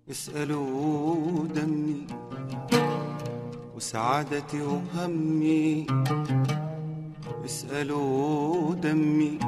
اسألوا دمي وسعادتي وهمي، اسألوا دمي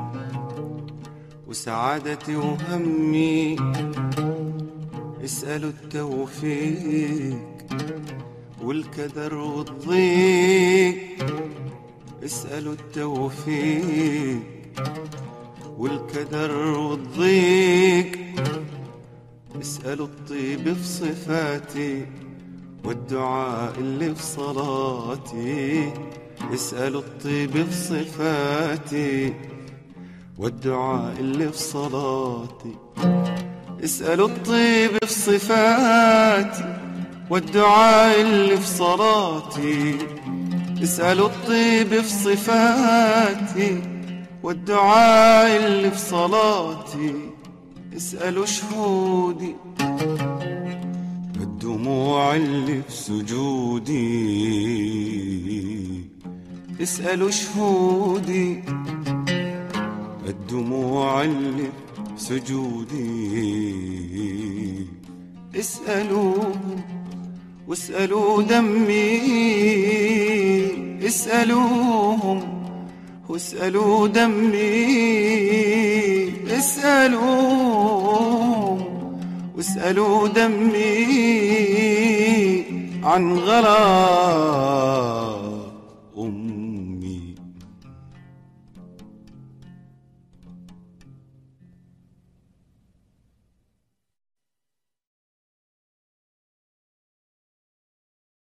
وسعادتي وهمي، اسألوا التوفيق والكدر والضيق، اسألوا التوفيق والكدر والضيق، اسألوا الطيب في صفاتي والدعاء اللي في صلاتي، اسألوا الطيب في صفاتي والدعاء اللي في صلاتي، اسألوا الطيب في صفاتي والدعاء اللي في صلاتي، اسألوا الطيب في صفاتي والدعاء اللي في صلاتي، اسألوا شهودي الدموع اللي في سجودي، اسألوا شهودي الدموع اللي في سجودي، اسألوهم واسألوا دمي، اسألوهم واسألوا دمي، اسألوهم واسألوا دمي عن غلا